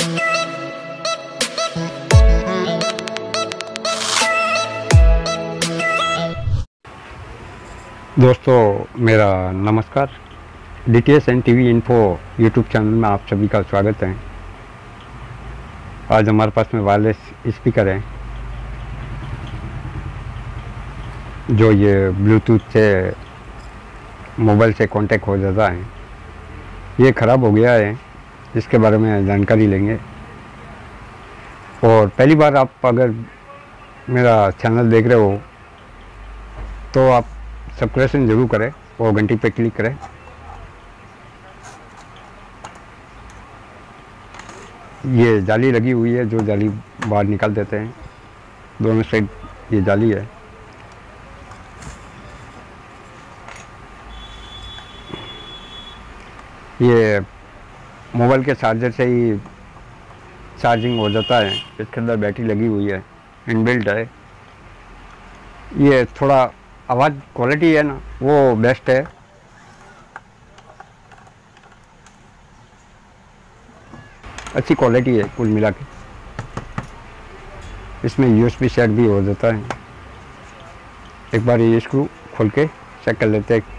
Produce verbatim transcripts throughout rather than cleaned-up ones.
दोस्तों मेरा नमस्कार। D T S N T V info YouTube channel में आप सभी का स्वागत है। आज हमारे पास में वायरलेस स्पीकर है जो ये ब्लूटूथ से मोबाइल से कांटेक्ट हो जाता है। ये ख़राब हो गया है, इसके बारे में जानकारी लेंगे। और पहली बार आप अगर मेरा चैनल देख रहे हो तो आप सब्सक्रिप्शन ज़रूर करें और घंटी पे क्लिक करें। ये जाली लगी हुई है जो जाली बाहर निकाल देते हैं, दोनों साइड ये जाली है। ये मोबाइल के चार्जर से ही चार्जिंग हो जाता है। इसके अंदर बैटरी लगी हुई है, इनबिल्ट है। ये थोड़ा आवाज़ क्वालिटी है ना, वो बेस्ट है। अच्छी क्वालिटी है कुल मिला के। इसमें यू एस बी सेट भी हो जाता है। एक बार ये स्क्रू खोल के चेक कर लेते हैं।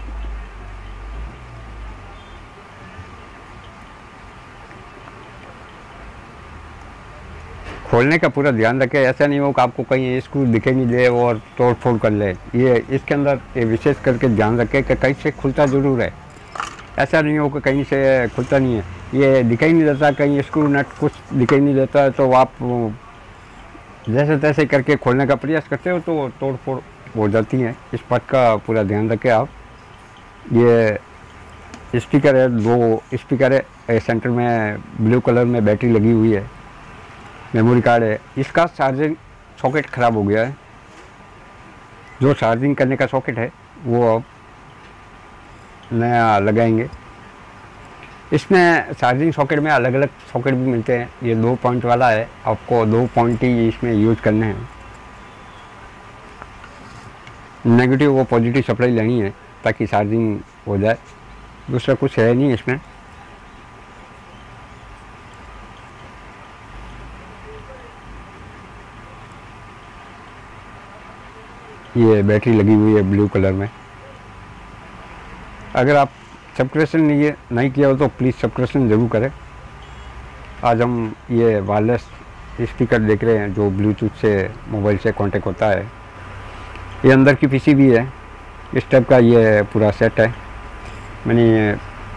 खोलने का पूरा ध्यान रखें, ऐसा नहीं हो कि आपको कहीं स्क्रू दिखे नहीं दे और तोड़ फोड़ कर ले। ये इसके अंदर ये विशेष करके ध्यान रखें कि कहीं से खुलता ज़रूर है। ऐसा नहीं हो कि कहीं से खुलता नहीं है, ये दिखाई नहीं देता, कहीं स्क्रू नट कुछ दिखाई नहीं देता है तो आप जैसे तैसे करके खोलने का प्रयास करते हो तो तोड़ फोड़ हो जाती हैं। इस बात का पूरा ध्यान रखें आप। ये स्पीकर है, दो स्पीकर है। सेंटर में ब्लू कलर में बैटरी लगी हुई है, मेमोरी कार्ड है। इसका चार्जिंग सॉकेट ख़राब हो गया है। जो चार्जिंग करने का सॉकेट है वो अब नया लगाएंगे। इसमें चार्जिंग सॉकेट में अलग अलग सॉकेट भी मिलते हैं। ये दो पॉइंट वाला है, आपको दो पॉइंट ही इसमें यूज करने हैं। नेगेटिव व पॉजिटिव सप्लाई लेनी है ताकि चार्जिंग हो जाए, दूसरा कुछ है नहीं इसमें। ये बैटरी लगी हुई है ब्लू कलर में। अगर आप सब्सक्रिप्शन नहीं नहीं किया हो तो प्लीज़ सब्सक्रिप्शन ज़रूर करें। आज हम ये वायरलेस स्पीकर देख रहे हैं जो ब्लूटूथ से मोबाइल से कांटेक्ट होता है। ये अंदर की पीसी भी है, इस टाइप का ये पूरा सेट है। मैंने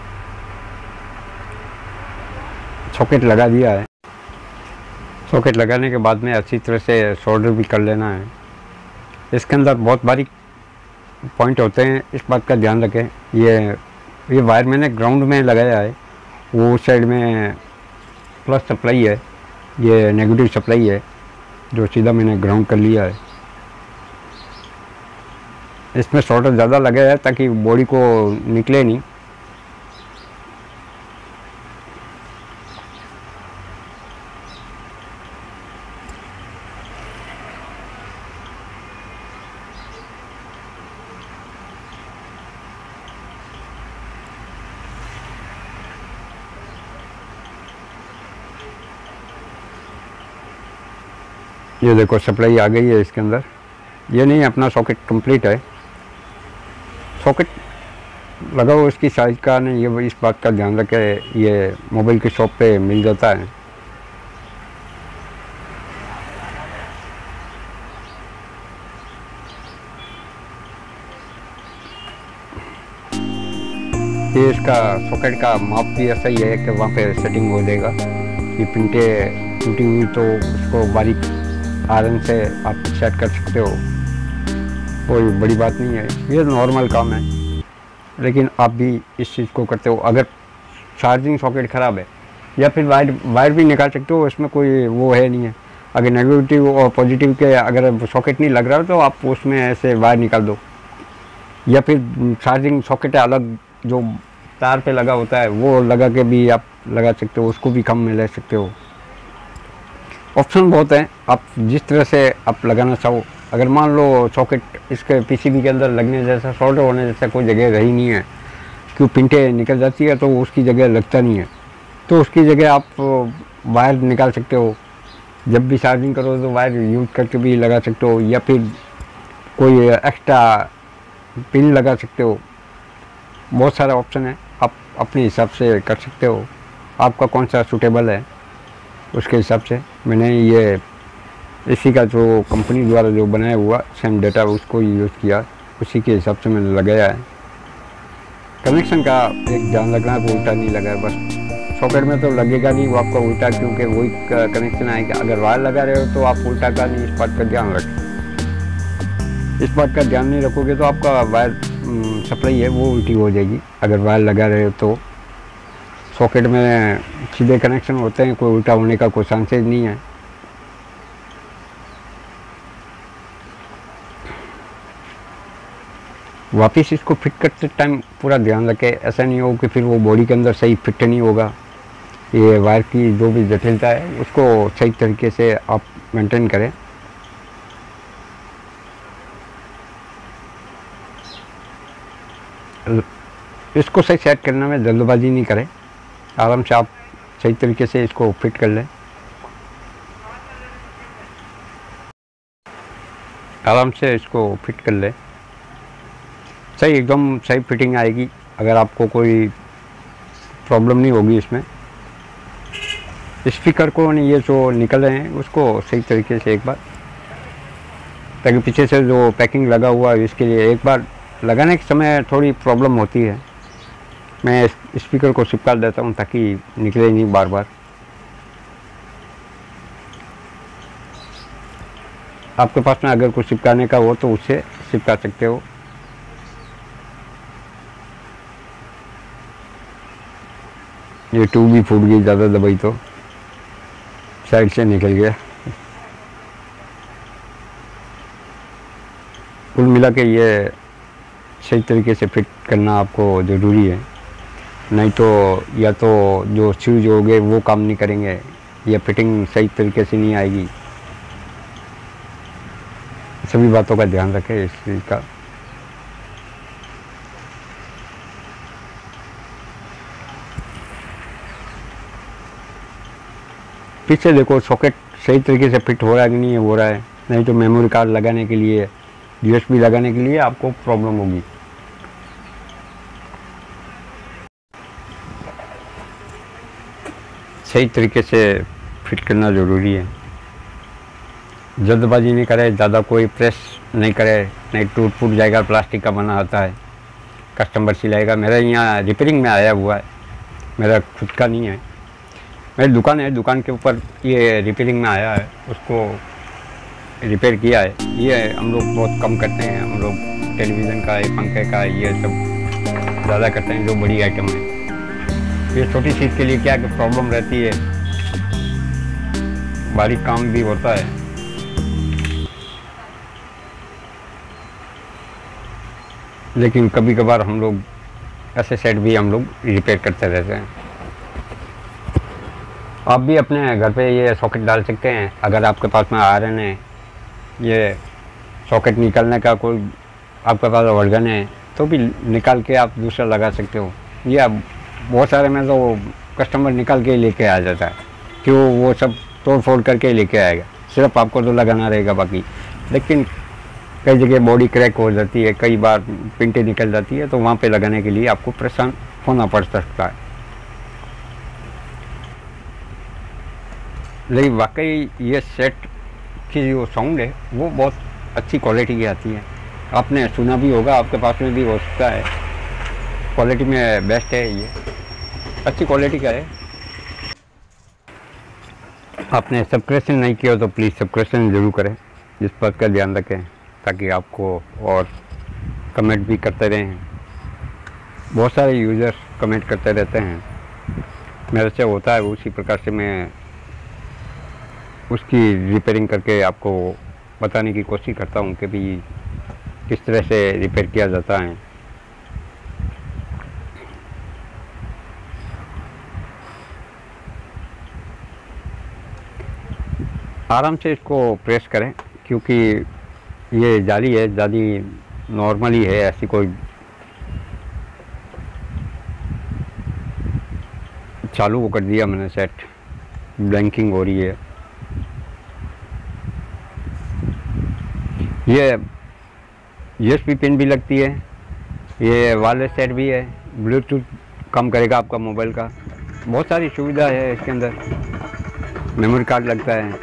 सॉकेट लगा दिया है। सॉकेट लगाने के बाद में अच्छी तरह से सोल्डर भी कर लेना है। इसके अंदर बहुत बारीक पॉइंट होते हैं, इस बात का ध्यान रखें। ये ये वायर मैंने ग्राउंड में लगाया है, वो साइड में प्लस सप्लाई है, ये नेगेटिव सप्लाई है जो सीधा मैंने ग्राउंड कर लिया है। इसमें शॉर्टर ज़्यादा लगा है ताकि बॉडी को निकले नहीं। ये देखो सप्लाई आ गई है इसके अंदर। ये नहीं, अपना सॉकेट कंप्लीट है। सॉकेट लगाओ इसकी साइज का नहीं, ये इस बात का ध्यान रखे। ये मोबाइल की शॉप पे मिल जाता है। ये इसका सॉकेट का माप भी ऐसा ही है कि वहाँ पे सेटिंग हो जाएगा। ये पिंटे टूटी हुई तो उसको बारीक आयरन से आप सेट कर सकते हो, कोई बड़ी बात नहीं है। ये नॉर्मल काम है, लेकिन आप भी इस चीज़ को करते हो। अगर चार्जिंग सॉकेट ख़राब है या फिर वायर वायर भी निकाल सकते हो, इसमें कोई वो है नहीं है। अगर नेगेटिव और पॉजिटिव के अगर सॉकेट नहीं लग रहा हो तो आप उसमें ऐसे वायर निकाल दो, या फिर चार्जिंग सॉकेट अलग जो तार पे लगा होता है वो लगा के भी आप लगा सकते हो, उसको भी कम में ले सकते हो। ऑप्शन बहुत हैं, आप जिस तरह से आप लगाना चाहो। अगर मान लो सॉकेट इसके पीसीबी के अंदर लगने जैसा, शॉर्ट होने जैसा कोई जगह रही नहीं है, क्यों पिंटे निकल जाती है तो उसकी जगह लगता नहीं है, तो उसकी जगह आप वायर निकाल सकते हो। जब भी चार्जिंग करो तो वायर यूज करके भी लगा सकते हो, या फिर कोई एक्स्ट्रा पिन लगा सकते हो। बहुत सारा ऑप्शन है, आप अपने हिसाब से कर सकते हो। आपका कौन सा सूटेबल है उसके हिसाब से मैंने ये इसी का जो कंपनी द्वारा जो बनाया हुआ सेम डेटा उसको यूज़ किया, उसी के हिसाब से मैंने लगाया है। कनेक्शन का एक ध्यान रखना है, उल्टा नहीं लगा है बस। सॉकेट में तो लगेगा नहीं वो आपका उल्टा, क्योंकि वही कनेक्शन आएगा। अगर वायर लगा रहे हो तो आप उल्टा का नहीं, इस बात का ध्यान रखें। इस बात का ध्यान नहीं रखोगे तो आपका वायर सप्लाई है वो उल्टी हो जाएगी। अगर वायर लगा रहे हो तो सॉकेट में सीधे कनेक्शन होते हैं, कोई उल्टा होने का कोई चांसेस नहीं है। वापस इसको फिट करते टाइम पूरा ध्यान रखें, ऐसा नहीं हो कि फिर वो बॉडी के अंदर सही फिट नहीं होगा। ये वायर की जो भी जटिलता है उसको सही तरीके से आप मेंटेन करें। इसको सही सेट करने में जल्दबाजी नहीं करें, आराम से आप सही तरीके से इसको फिट कर लें। आराम से इसको फिट कर लें, सही एकदम सही फिटिंग आएगी। अगर आपको कोई प्रॉब्लम नहीं होगी इसमें। स्पीकर को ये जो निकल रहे हैं उसको सही तरीके से एक बार, ताकि पीछे से जो पैकिंग लगा हुआ है इसके लिए एक बार लगाने के समय थोड़ी प्रॉब्लम होती है। मैं स्पीकर को चिपका देता हूँ ताकि निकले नहीं बार बार। आपके पास में अगर कुछ चिपकाने का हो तो उससे चिपका सकते हो। ये ट्यूब भी फूट गई, ज़्यादा दबाई तो साइड से निकल गया। कुल मिला के ये सही तरीके से फिट करना आपको ज़रूरी है, नहीं तो या तो जो शूज हो गए वो काम नहीं करेंगे या फिटिंग सही तरीके से नहीं आएगी। सभी बातों का ध्यान रखें इस चीज़ का। पीछे देखो सॉकेट सही तरीके से फिट हो रहा है कि नहीं हो रहा है, नहीं तो मेमोरी कार्ड लगाने के लिए, यूएसबी लगाने के लिए आपको प्रॉब्लम होगी। सही तरीके से फिट करना ज़रूरी है। जल्दबाजी नहीं करे, ज़्यादा कोई प्रेस नहीं करे, नहीं टूट फूट जाएगा। प्लास्टिक का बना आता है, कस्टमर सिलाएगा। मेरा यहाँ रिपेयरिंग में आया हुआ है, मेरा खुद का नहीं है। मेरी दुकान है, दुकान के ऊपर ये रिपेयरिंग में आया है, उसको रिपेयर किया है। ये हम लोग बहुत कम करते हैं, हम लोग टेलीविज़न का, पंखे का, ये सब ज़्यादा करते हैं जो बड़ी आइटम है। ये छोटी चीज़ के लिए क्या कि प्रॉब्लम रहती है, बारीक काम भी होता है। लेकिन कभी कभार हम लोग ऐसे सेट भी हम लोग रिपेयर करते रहते हैं। आप भी अपने घर पे ये सॉकेट डाल सकते हैं। अगर आपके पास में आयरन है, ये सॉकेट निकालने का कोई आपके पास वर्जन है तो भी निकाल के आप दूसरा लगा सकते हो। ये अब बहुत सारे में तो कस्टमर निकाल के लेके आ जाता है, कि वो वो सब तोड़ फोड़ करके लेके आएगा, सिर्फ आपको तो लगाना रहेगा बाकी। लेकिन कई जगह बॉडी क्रैक हो जाती है, कई बार पिंटें निकल जाती है, तो वहाँ पे लगाने के लिए आपको परेशान होना पड़ सकता है। लेकिन वाकई ये सेट की जो साउंड है वो बहुत अच्छी क्वालिटी की आती है। आपने सुना भी होगा, आपके पास में भी हो सकता है। क्वालिटी में बेस्ट है, ये अच्छी क्वालिटी का है। आपने सब्सक्रिप्शन नहीं किया तो प्लीज़ सब्सक्रिप्शन ज़रूर करें, इस बात का ध्यान रखें ताकि आपको, और कमेंट भी करते रहें। बहुत सारे यूज़र्स कमेंट करते रहते हैं, मेरे से होता है उसी प्रकार से मैं उसकी रिपेयरिंग करके आपको बताने की कोशिश करता हूँ कि भी किस तरह से रिपेयर किया जाता है। आराम से इसको प्रेस करें, क्योंकि ये जाली है, जाली नॉर्मली है, ऐसी कोई चालू कर दिया मैंने सेट, ब्लैंकिंग हो रही है। ये यूएसबी पिन भी लगती है, ये वायरलेस सेट भी है, ब्लूटूथ काम करेगा आपका मोबाइल का, बहुत सारी सुविधा है इसके अंदर। मेमोरी कार्ड लगता है,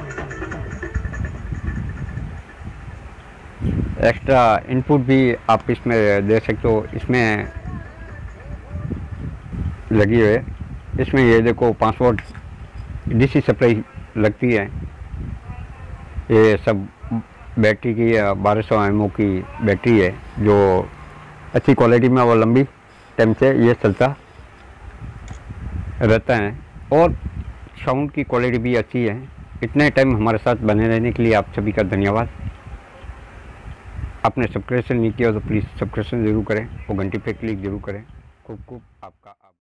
एक्स्ट्रा इनपुट भी आप इसमें दे सकते हो। इसमें लगी हुई है, इसमें ये देखो पाँच वोल्ट डीसी सप्लाई लगती है। ये सब बैटरी की बारह सौ एम ओ की बैटरी है, जो अच्छी क्वालिटी में और लंबी टाइम से ये चलता रहता है, और साउंड की क्वालिटी भी अच्छी है। इतने टाइम हमारे साथ बने रहने के लिए आप सभी का धन्यवाद। आपने सब्सक्रिप्शन नहीं किया तो प्लीज़ सब्सक्रिप्शन ज़रूर करें और घंटी पे क्लिक ज़रूर करें। खूब खूब आपका